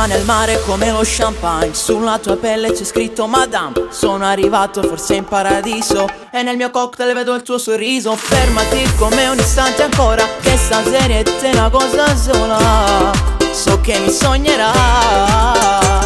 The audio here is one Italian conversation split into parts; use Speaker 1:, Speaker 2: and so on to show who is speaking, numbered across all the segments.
Speaker 1: mani al mare come lo champagne. Sulla tua pelle c'è scritto Madame. Sono arrivato forse in paradiso e nel mio cocktail vedo il tuo sorriso. Fermati come un istante ancora, che stasera è te una cosa sola. So che mi sognerà.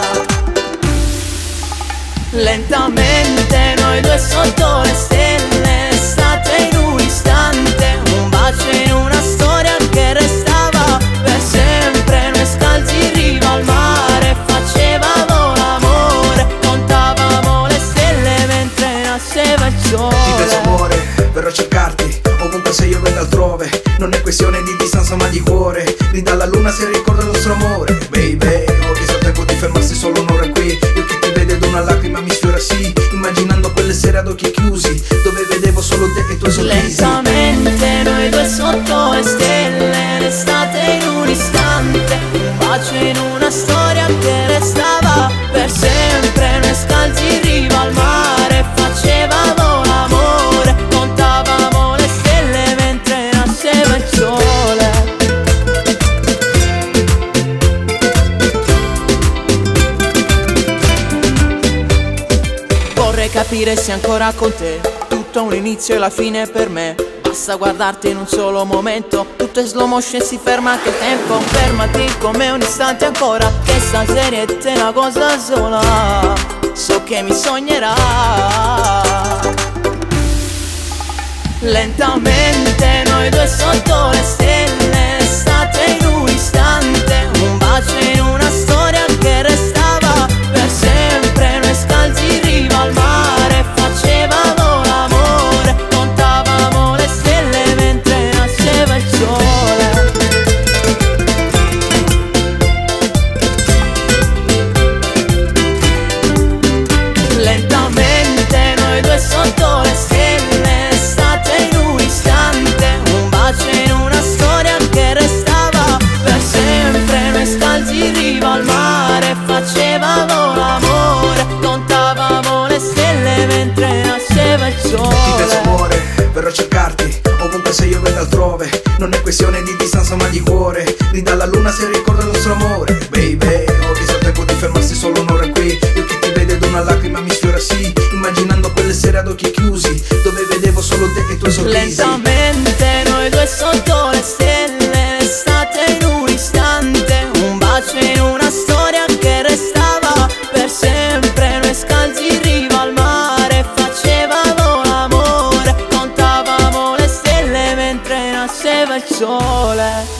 Speaker 1: Lentamente noi due sotto le stelle, estate in un istante, un bacio in una storia che restava per sempre. Noi scalzi in riva al mare, facevamo l'amore, contavamo le stelle mentre nasceva il sole.
Speaker 2: Ti penso amore, verrò a cercarti ovunque sei, io vengo altrove. Non è questione di distanza ma di cuore. Grida alla luna se ricorda il nostro amore. Baby, ho visto il tempo di fermarsi solo un'ora qui. Io chi ti vede ed una lacrima mi sfiora sì, immaginando quelle sere ad occhi chiusi, dove vedevo solo te e i tuoi sorrisi.
Speaker 1: Lentamente noi due sotto le stelle, l'estate in un istante, un bacio in una storia che restava per sempre. Noi scalzi in riva al mare, facevamo l'amore, contavamo le stelle mentre nasceva il sole. Vorrei capire se ancora con te tutto ha un inizio e la fine per me. Basta guardarti in un solo momento, tutto è slow motion e si ferma anche il tempo. Fermati come un istante ancora, che stasera è te una cosa sola. So che mi sognerà. Lentamente noi due sotto le stelle, estate in un istante, un bacio in una storia che restava per sempre. Noi scalzi in riva al mare, facevamo l'amore, contavamo le stelle mentre nasceva il sole. Lentamente noi due sotto le stelle, estate in un istante, un bacio in una storia che restava per sempre. Noi scalzi in riva al mare, facevamo l'amore, contavamo le stelle mentre nasceva il sole.
Speaker 2: Ti penso amore, verrò a cercarti ovunque sei, io vengo altrove. Non è questione di distanza ma di cuore. Grida alla luna se ricorda il nostro amore. Baby, ho visto il tempo di fermarsi solo un'ora qui. Io chi ti vede ed una lacrima mi sfiora sì, immaginando quelle sere ad occhi chiusi, dove vedevo solo te e i tuoi sorrisi.
Speaker 1: Lentamente noi due sotto le stelle, l'estate in un istante, un bacio in una storia che restava per sempre. Noi scalzi in riva al mare, facevamo l'amore, contavamo le stelle mentre nasceva il sole.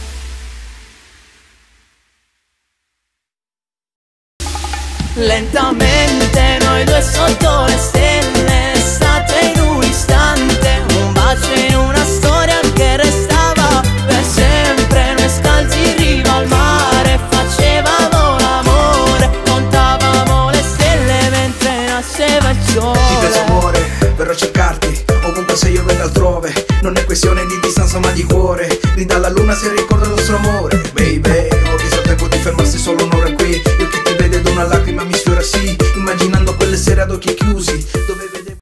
Speaker 1: Lentamente noi due sotto le stelle, estate in un istante, un bacio in una storia che restava per sempre. Noi scalzi in riva al mare, facevamo l'amore, contavamo le stelle mentre nasceva il sole.
Speaker 2: Ti penso amore, verrò a cercarti ovunque sei, io vengo altrove. Non è questione di distanza ma di cuore. Grida alla luna se ricorda il nostro amore. Baby, ho visto il tempo di fermarsi solo un'ora qui. Io chi ti vede ed una lacrima mi sfiora sì, immaginando quelle sere ad occhi chiusi,